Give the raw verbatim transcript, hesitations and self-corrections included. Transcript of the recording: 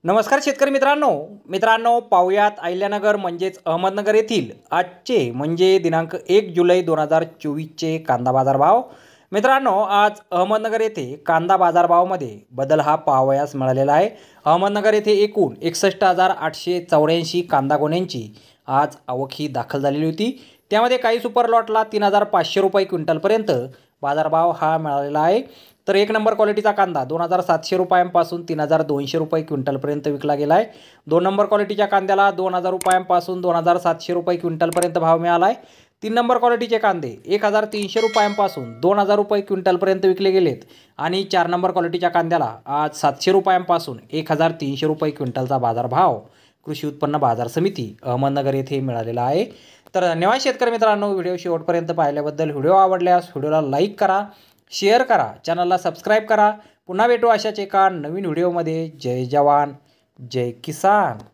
नमस्कार शेतकरी मित्रांनो मित्रांनो पाहुयात अहिल्यानगर म्हणजेच अहमदनगर येथील आजचे म्हणजे दिनांक एक जुलै दोन हजार चोवीसचे कांदा बाजार भाव। मित्रांनो आज अहमदनगर येथे कांदा बाजार भावामध्ये बदल हा पाहावयास मिळालेला आहे। अहमदनगर येथे एकूण एकसष्ट हजार आठशे चौऱ्याऐंशी कांदा गोण्यांची आज आवक ही दाखल झालेली होती। त्यामध्ये काही सुपर लॉटला तीन हजार पाचशे रुपये क्विंटलपर्यंत बाजारभाव हा मिळालेला आहे। तर एक नंबर क्वालिटीचा कांदा दोन हजार सातशे रुपयांपासून तीन हजार दोनशे रुपये क्विंटलपर्यंत विकला गेला आहे। दोन नंबर क्वालिटीच्या कांद्याला दोन हजार रुपयांपासून दोन हजार सातशे रुपये क्विंटलपर्यंत भाव मिळाला आहे। तीन नंबर क्वालिटीचे कांदे एक हजार तीनशे रुपयांपासून दोन हजार रुपये क्विंटलपर्यंत विकले गेलेत आणि चार नंबर क्वालिटीच्या कांद्याला आज सातशे रुपयांपासून एक हजार तीनशे रुपये क्विंटलचा बाजारभाव कृषी उत्पन्न बाजार समिती अहमदनगर येथे मिळालेला आहे। तर धन्यवाद शेतकरी मित्रांनो, व्हिडिओ शेवटपर्यंत पाहिल्याबद्दल। व्हिडिओ आवडल्यास व्हिडिओला लाईक करा, शेअर करा, चॅनलला सबस्क्राईब करा। पुन्हा भेटू अशाच एका नवीन व्हिडिओमध्ये। जय जवान जय किसान।